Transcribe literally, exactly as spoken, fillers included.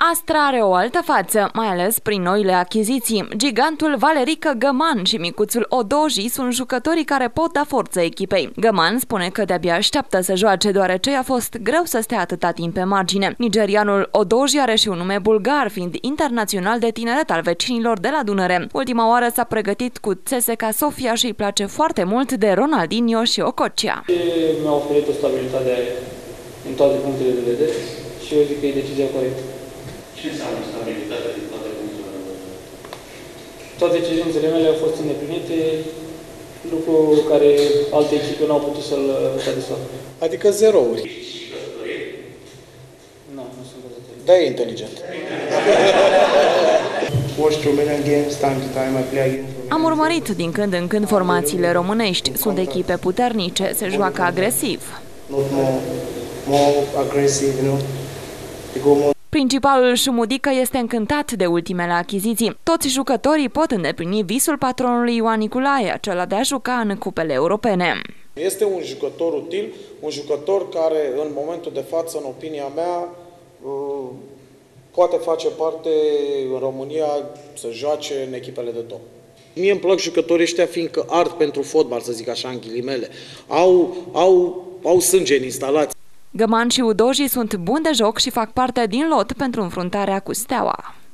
Astra are o altă față, mai ales prin noile achiziții. Gigantul Valerică Găman și micuțul Odoji sunt jucătorii care pot da forță echipei. Găman spune că de-abia așteaptă să joace, deoarece a fost greu să stea atâta timp pe margine. Nigerianul Odoji are și un nume bulgar, fiind internațional de tineret al vecinilor de la Dunăre. Ultima oară s-a pregătit cu C S K A Sofia și îi place foarte mult de Ronaldinho și Okocha. Mi-a oferit o stabilitate în toate punctele de vedere și eu zic că e decizia corectă. Ce înseamnă stabilitatea din toate punctele de vedere? Toate cerințele mele au fost îndeplinite, lucru care alte echipe nu au putut să-l satisfacă. Adică zerouri. Nu, nu sunt căsătorit. Da, e inteligent. Am urmărit din când în când formațiile românești. Sunt echipe puternice, se joacă agresiv. Principalul Șumudică este încântat de ultimele achiziții. Toți jucătorii pot îndeplini visul patronului Ioan Nicolae, acela de a juca în cupele europene. Este un jucător util, un jucător care în momentul de față, în opinia mea, poate face parte în România să joace în echipele de top. Mie îmi plac jucătorii ăștia fiindcă ard pentru fotbal, să zic așa în ghilimele. Au, au, au sânge în instalație. Găman și Udoji sunt buni de joc și fac parte din lot pentru înfruntarea cu Steaua.